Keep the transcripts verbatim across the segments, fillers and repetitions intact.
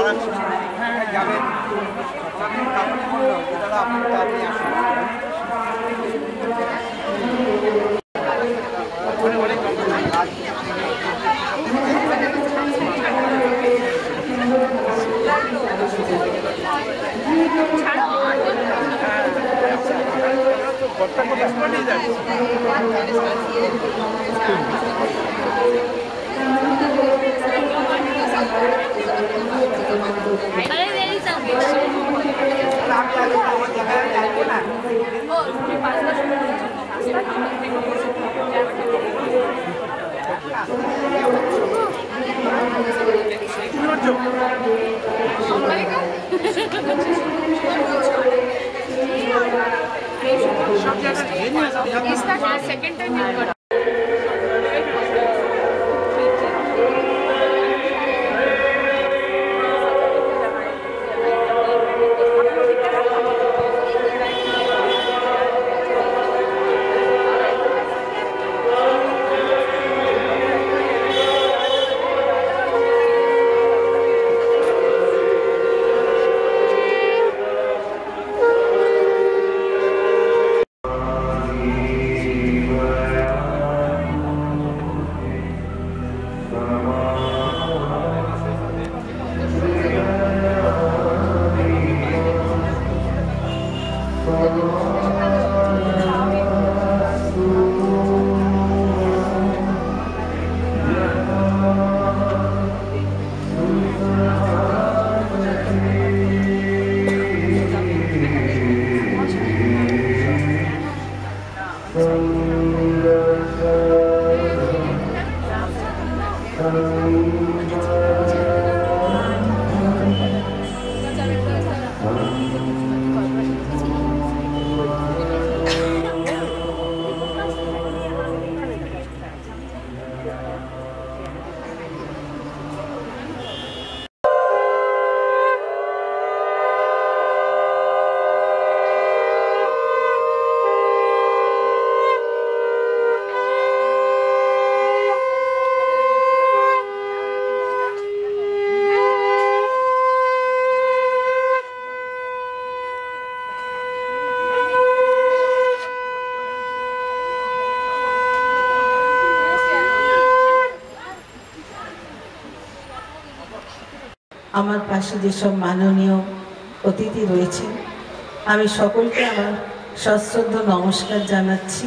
যারা খুশি যাবেন তারপরে বললো দাদা আপনি তাড়াতাড়ি আসুন। অনেক अरे मेरी संगीत इसका सेकंड टाइम আমার পাশে যেসব মাননীয় অতিথি রয়েছেন আমি সকলকে আমার সশ্রদ্ধ নমস্কার জানাচ্ছি।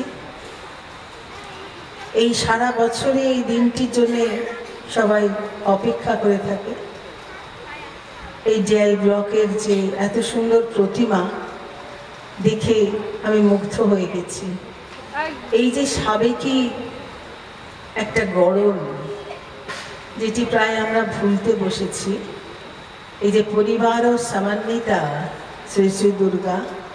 এই সারা বছরে এই দিনটির জন্য সবাই অপেক্ষা করে থাকে। এই জেএল ব্লকের যে এত সুন্দর প্রতিমা দেখে আমি মুগ্ধ হয়ে গেছি। এই যে সাবেকি একটা গড়ন যেটি প্রায় আমরা ভুলতে বসেছি, এই যে পরিবার ও সামান্বিতা শ্রী শ্রী দুর্গা